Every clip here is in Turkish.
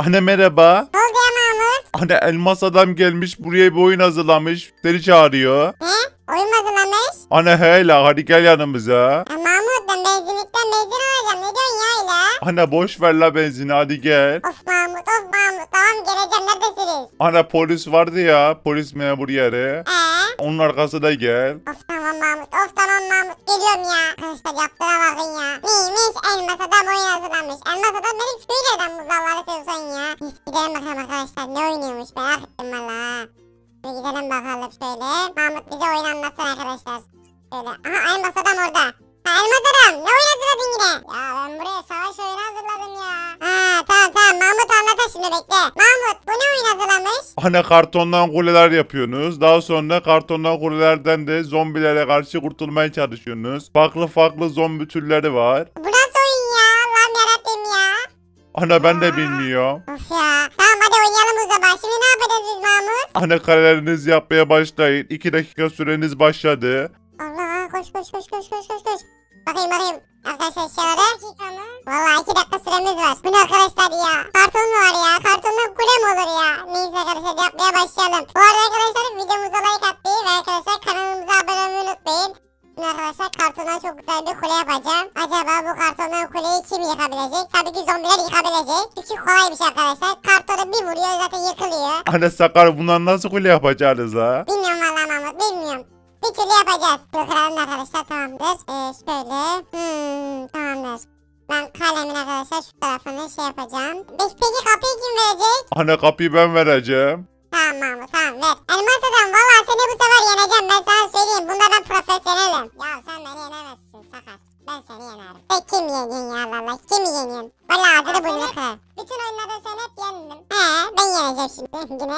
Anne merhaba. Ne oldu ya Mahmut? Anne elmas adam gelmiş buraya bir oyun hazırlamış. Seni çağırıyor. He? Oyun mu hazırlamış? Anne hele hadi gel yanımıza. Ya Mahmut ben benzinlikten benzin alacağım. Ne diyorsun ya öyle? Anne boş ver la benzini hadi gel. Of Mahmut of Mahmut. Tamam geleceğim neredesiniz? Anne polis vardı ya polis memur yeri. Onun arkasına gel. Of tamam Mahmut of tamam Mahmut. Geliyorum ya. Arkadaşlar yaptığına bakın ya. Neymiş elmas adam oyun hazırlamış. Elmas adam benim köylerden muzalları seviyorsan ya. Biz gidelim bakalım arkadaşlar ne oynuyormuş merak ettim valla. Bir gidelim bakalım şöyle. Mahmut bize oyun anlatsın arkadaşlar. Şöyle. Aha elmas adam orada. Ha elmas adam ne oyun hazırladın yine? Ya ben buraya savaş oyunu hazırladım ya. Ha tamam Mahmut anlatır şimdi bekle. Mahmut bu ne oyun hazırlamış? Anne kartondan kuleler yapıyorsunuz. Daha sonra kartondan kulelerden de zombilere karşı kurtulmaya çalışıyorsunuz. Farklı zombi türleri var. Bu nasıl oyun ya? Allah'ım yarabbim ya. Anne ben de bilmiyorum. Of ya. Tamam hadi oynayalım o zaman. Şimdi ne yapacağız biz Mahmut? Anne kalelerinizi yapmaya başlayın. 2 dakika süreniz başladı. Allah koş. Bakayım. Arkadaşlar şöyle. Vallahi 2 dakika süremiz var. Bu ne arkadaşlar ya? Karton mu var ya? Kartondan kule mi olur ya? Neyse arkadaşlar yapmaya başlayalım. Bu arada arkadaşlar videomuza like atmayı ve arkadaşlar kanalımıza abone olmayı unutmayın. Şimdi arkadaşlar kartondan çok güzel bir kule yapacağım. Acaba bu kartondan kuleyi kim yıkabilecek? Tabii ki zombiler yıkabilecek. Çünkü kolay bir şey arkadaşlar. Kartonu bir vuruyor zaten yıkılıyor. Anne Sakar bundan nasıl kule yapacağınız ha? Bilmiyorum valla Mahmut bilmiyorum. Bir türlü yapacağız. Bunu kıralım arkadaşlar tamamdır. Şöyle. Tamamdır. Ben kalemin arkadaşlar şu tarafını şey yapacağım. Peki kapıyı kim verecek? Anne kapıyı ben vereceğim. Tamam Mahmut tamam ver. Elmas adam valla seni bu sefer yeneceğim ben sana söyleyeyim. Bunda ben profesyonelim. Ya sen beni yenemezsin Sakar. Ben seni yenerim. Kim yeniyorsun ya Allah kim yeniyorsun? Valla ağzını burnunu kırar. Bütün oyunlarda sen hep yendin. Ben yeneceğim şimdi yine.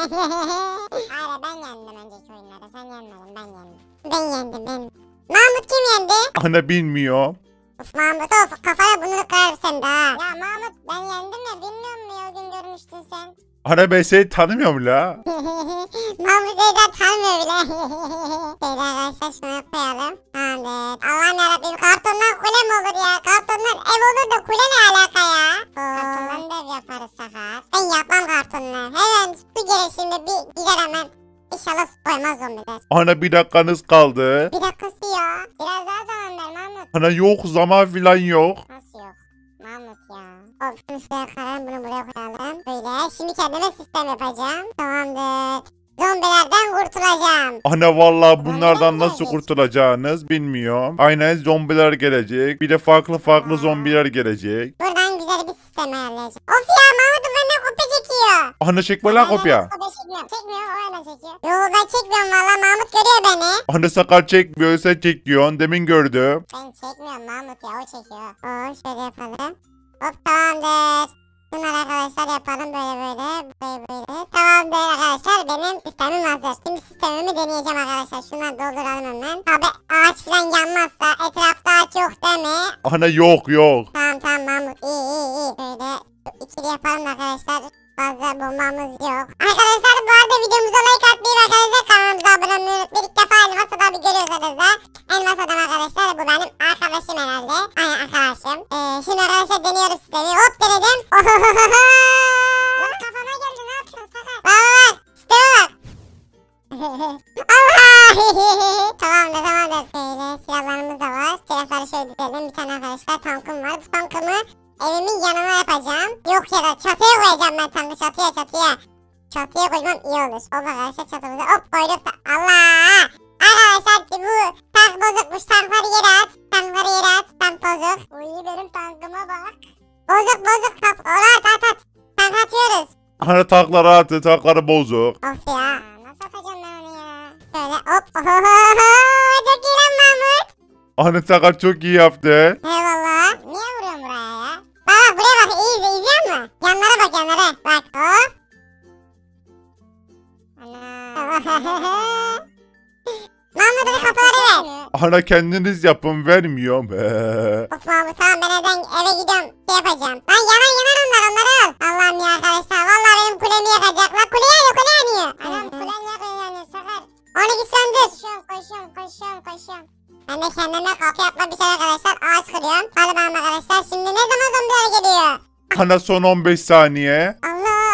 Hayır ben yendim önceki oyunlarda sen yenmedin ben yendim. Ben yendim. Mahmut kim yendi? Anne bilmiyorum. Of Mahmut of kafana burnunu kırarım sen de ha. Ya Mahmut ben yendim ya bilmiyor musun ya o gün görmüştün sen. Anne ben seni tanımıyorum la. Mahmut Zeydan tanımıyor bile. Şöyle arkadaşlar şunu koyalım. Tamamdır. Allah'ım yarabbim kartondan kule mi olur ya? Kartondan ev olur da kule ne alaka ya? Kartondan da ev yaparız Sakar. Ben yapmam kartonla. Hemen su gelir şimdi bir gider hemen. İnşallah su koymaz zombiler. Anne bir dakikanız kaldı. Bir dakikası ya. Biraz daha zaman ver Mahmut. Anne yok zaman filan yok. Nasıl yok? Mahmut ya. Hop şunu şuraya koyalım bunu buraya koyalım. Böyle şimdi kendime sistem yapacağım. Tamamdır. Zombilerden kurtulacağım. Anne vallahi bunlardan nasıl kurtulacağınız bilmiyorum. Aynen zombiler gelecek. Bir de farklı zombiler gelecek. Buradan güzel bir sistem ayarlayacağım. Of ya Mahmut'um benden kopya çekiyor. Anne çekme lan kopya. Kopya çekmiyorum. Çekmiyor o öyle çekiyor. Yo ben çekmiyorum valla Mahmut görüyor beni. Anne Sakar çekmiyor sen çekiyorsun. Demin gördüm. Ben çekmiyorum Mahmut ya o çekiyor. Şöyle yapalım. Hop tamamdır. Bunları arkadaşlar yapalım böyle. Tamamdır arkadaşlar benim sistemim hazır. Şimdi sistemimi deneyeceğim arkadaşlar. Şundan dolduralım hemen. Tabi ağaç falan yanmazsa etrafta ağaç yok değil mi? Anne yok. Tamam Mahmut iyi. Böyle ikili yapalım arkadaşlar. Fazla bombamız yok. Arkadaşlar bu arada videomuza like atmayı ve arkadaşlar kanalımıza abone olmayı unutmayın. İlk defa Elmas Adam'ı görüyorsanız da Elmas Adam arkadaşlar bu benim arkadaşım herhalde. Aynen arkadaşım. Şimdi arkadaşlar deniyoruz sistemi. Hop denedim. Lan kafama geldi ne yapıyorsun Sakar? Bak. Sisteme bak. Allah. Tamamdır. Böyle silahlarımız da var. Silahları şöyle dizelim. Bir tane arkadaşlar tankım var. Bu tankımı evimin yanına yapacağım. Yok ya da çatıya koyacağım ben tankı çatıya. Çatıya koymam iyi olur. O arkadaşlar çatımıza hop koyduk da. Allah. Arkadaşlar bu tank bozukmuş. Tankları yere at. Tank bozuk. Uy benim tankıma bak. Bozuk. At. Tank atıyoruz. Anne takları bozuk. Of ya. Nasıl atacağım ben onu ya? Şöyle hop. Çok iyi lan Mahmut. Anne Sakar çok iyi yaptı. Eyvallah. Niye vuruyorsun buraya ya? Bak buraya bak iyi izliyor musun? Yanlara bak. Bak hop. Ana. Mahmut'un kapıları ver. Anne kendiniz yapın vermiyorum. Of Mahmut tamam ben eve gidiyorum şey yapacağım. Lan yanar onları al. Allah'ım ya arkadaşlar vallahi benim kulemi yakacaklar. Kule yanıyor. Anam kulen yanıyor Sakar. Onu git söndür. Koşuyorum. Ben de kendime kapı yapmak bir şey arkadaşlar ağaç kırıyorum. Hadi bakalım arkadaşlar şimdi ne zaman zombiler geliyor? Anne son 15 saniye. Allah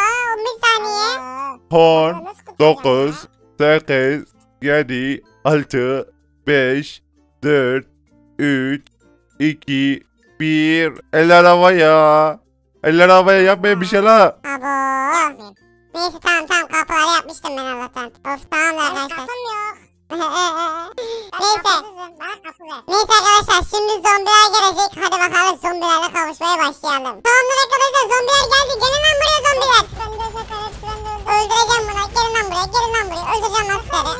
10, Nasıl kurtulacağım 9, ya? 8, 7, 6, 5, 4, 3, 2, 1. Eller havaya. Eller havaya yapmayın bir şey la. Abo. Yapmayayım. Neyse tamam kapıları yapmıştım ben Allah'tan. Of tamam Benim arkadaşlar. kapım yok. Ben Neyse. kapısızım. Bana kapı ver. Neyse arkadaşlar şimdi zombiler gelecek. Hadi bakalım zombilerle kavuşmaya başlayalım. Tamamdır arkadaşlar zombiler geldi. Gelin lan buraya zombiler. Ben de zaten hepsinden de öldüm. Öldüreceğim bunları. Gelin lan buraya. Gelin lan buraya. Öldüreceğim lan sizleri.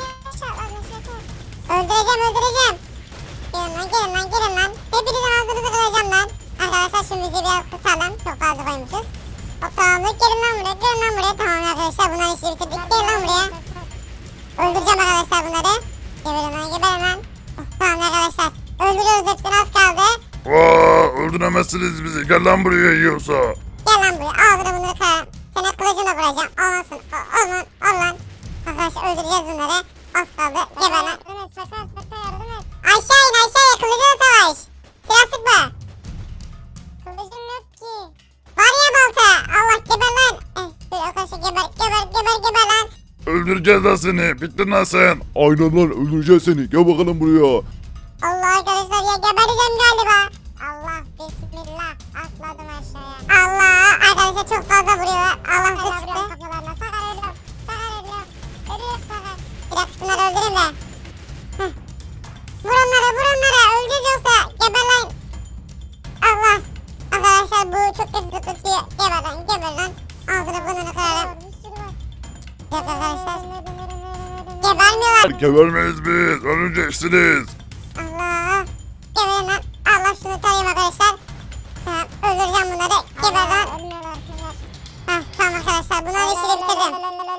Öldüreceğim. Gelin lan. Hepinizin ağzınızı kıracağım lan. Arkadaşlar şu müziği biraz kısalım. Çok fazla koymuşuz. Hop tamamdır. Gelin lan buraya. Tamam arkadaşlar bunların işini bitirdik. Gelin lan buraya. Öldüreceğim arkadaşlar bunları. Geberin lan. Oh, tamam arkadaşlar. Öldürüyoruz hepsini az kaldı. Öldüremezsiniz bizi. Gel lan buraya yiyorsa. Gel lan buraya. Ağzını bunları kırarım. Seni kılıcımla vuracağım. Olmasın. Al lan. Arkadaşlar öldüreceğiz bunları. Az kaldı. Geber lan. Yardım et. Sakar yardım et. Aşağı in aşağıya. Kılıcına savaş. Silah sıkma. Kılıcım yok ki. Var ya balta. Allah geber lan. Dur arkadaşlar geber lan. Öldüreceğiz lan seni. Bittin lan sen. Aynen lan öldüreceğiz seni. Gel bakalım buraya. Allah arkadaşlar ya gebereceğim galiba. Allah bismillah. Atladım aşağıya. Allah arkadaşlar çok fazla vuruyorlar. Allah Sakar sıçtı. vuruyorum kafalarına. Sakar ölüyorum. Ölüyorum Sakar. Bir dakika şunları öldüreyim de. Heh. Vur onlara öleceğiz yoksa geber lan. Allah. Arkadaşlar bu çok kötü tutuyor. Geber lan. Ağzını burnunu kırarım. Bir sürü var. Yok arkadaşlar. Gebermiyorlar. Gebermeyiz biz. Öleceksiniz. Allah. Geberin lan. Allah şunu tarayayım arkadaşlar. Tamam öldüreceğim bunları. Geber lan. Ölmüyorlar. Heh, tamam arkadaşlar bunların işini bitirdim.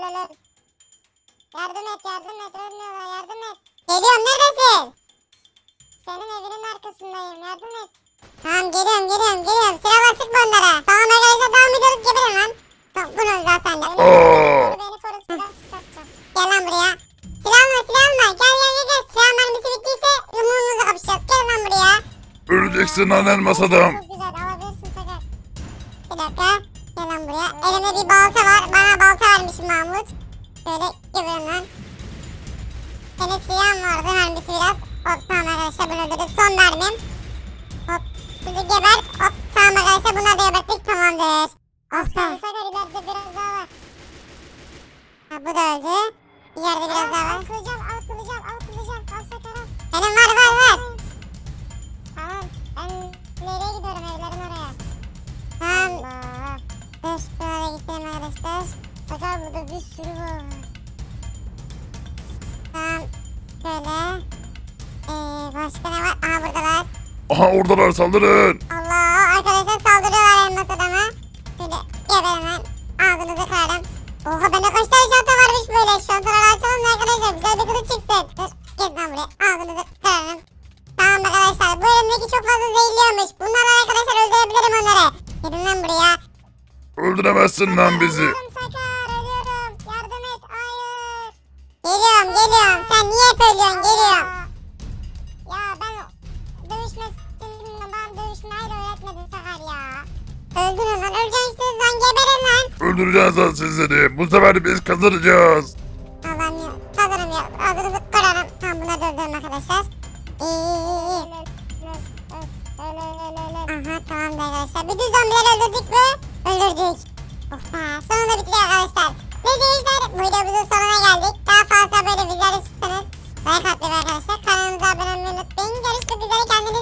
Yardım et. Ölmüyorlar. Yardım et. Geliyorum neredesin? Senin evinin arkasındayım. Yardım et. Tamam geliyorum. Silahla sıkma onlara. Tamam arkadaşlar devam ediyoruz geberin lan. Tamam bunu öldür sen de. Beni koru. Silah çıkartacağım. Gel lan buraya. Silah alma. Gel. Silah mermisi bittiyse yumruğumuzu kapışacağız. Gel lan buraya. Öleceksin lan elmas adam. Çok güzel. Alabilirsin Sakar. Bir dakika. Gel lan buraya. Elimde bir balta var. Bana balta vermiş Mahmut. Şöyle geberin lan. Senin silahın vardı mermisi biraz. Hop tamam arkadaşlar bunu öldürdüm. Son mermim. Hop. Sizi geber. Hop tamam arkadaşlar bunları da geberttik. Tamamdır. Oh be. Sakar ileride biraz daha var. Ha, bu da öldü. İleride biraz daha var. Al kılacağım. Al Sakar al. Benim var. Tamam. Ben nereye gidiyorum? Evlerin oraya. Tamam. Allah. Dur şuraya gidelim arkadaşlar. Sakar burada bir sürü var. Tamam. Şöyle. Başka ne var? Aha buradalar. Aha oradalar saldırın. Allah arkadaşlar saldırıyorlar elmas adama. Şöyle geberin lan. Ağzınızı kırarım. Oha bende kaç tane çanta varmış böyle. Çantaları açalım da arkadaşlar güzel bir kılıç çıksın. Dur gel lan buraya. Ağzınızı kırarım. Tamam arkadaşlar bu elimdeki çok fazla zehirliyormuş. Bunlarla arkadaşlar öldürebilirim onları. Gelin lan buraya. Öldüremezsin lan bizi. Ölüyorum Sakar. Ölüyorum. Yardım et. Hayır. Geliyorum. Sen niye hep ölüyorsun? Geliyorum. Ya ben dövüşmesini bana dövüşmeyi de öğretmedin Sakar ya. Öldürün lan. Öleceksiniz lan. Geberin lan. Öldüreceğiz lan sizleri. Bu sefer biz kazanacağız. Allah'ım ya. Hazırım ya. Ağzınızı kırarım. Tamam bunları da öldürün arkadaşlar. İyi. Aha tamam da arkadaşlar. Bütün zombileri öldürdük mü? Öldürdük. Of be. Sonunda bitti arkadaşlar. Neyse gençler bu videomuzun sonuna geldik. Daha fazla böyle videolar istiyorsanız like atmayı arkadaşlar. Kanalımıza abone olmayı unutmayın. Görüşmek üzere. Kendinize